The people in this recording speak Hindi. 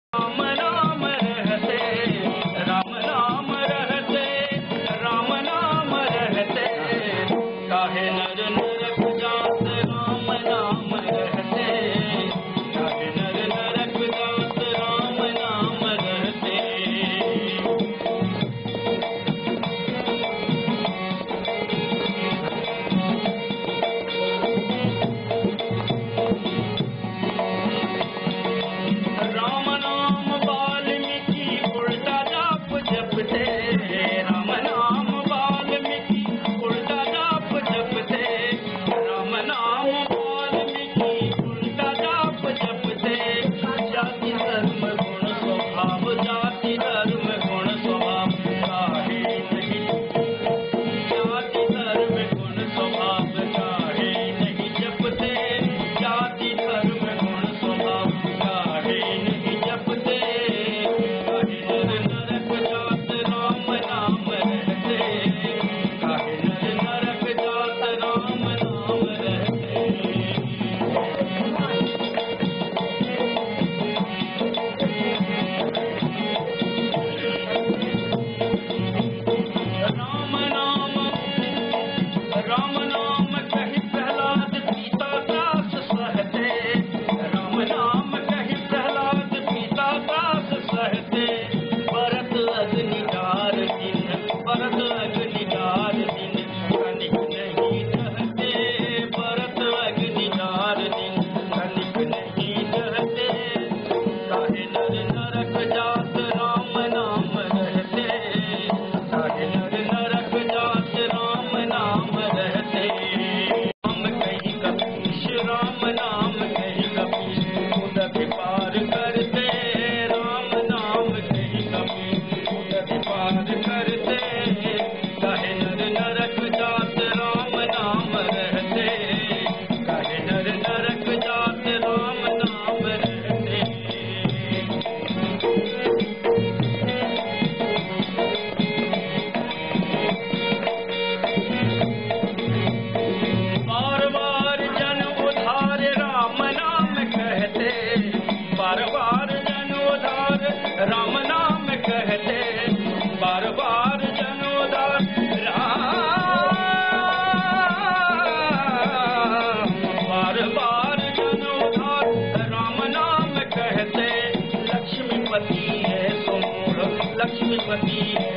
राम नाम रहते, राम नाम रहते, राम नाम रहते, काहे नर नरक जात राम नाम रहते, काहे नर नरक जात राम नाम रहते। राम नाम वाल्मीकि उल्टा जाप जपते, राम नाम वाल्मीकि उल्टा जाप जपते, राम नाम वाल्मीकि उल्टा जाप जपते। जाति धर्म गुण स्वभाव, जाति धर्म गुण स्वभाव, काहे नहीं जाति धर्म गुण स्वभाव, काहे नहीं जपते, जाति धर्म गुण स्वभाव, काहे नहीं जपते। काहे नर नरक जात राम नाम रहते, काहे नर नरक जात राम नाम रहते। राम नाम कहि प्रहलाद पिता त्रास सहते, राम नाम कहि प्रहलाद पिता त्रास सहते। भरत अग्नि डार दिन, भरत अग्नि डार दिन, कनिक नहीं डहते, भरत अग्नि डार दिन, कनिक नहीं डहते। काहे नर नरक जात राम नाम रहते, काहे नर नरक जात राम नाम रहते। राम कहि कपीश, राम नाम कहि कपीश, उदक पार करते, राम नाम कहि कपीश, उदक पार करते। काहे नर नरक जात राम नाम रहते, काहे नर नरक जात राम नाम रहते। बार बार जन उधार राम नाम कहते, बार बार जन उधार राम नाम कहते, बार बार जन उधार बार बार जन उधार राम नाम कहते। लक्ष्मीपति है सो मोर, लक्ष्मीपति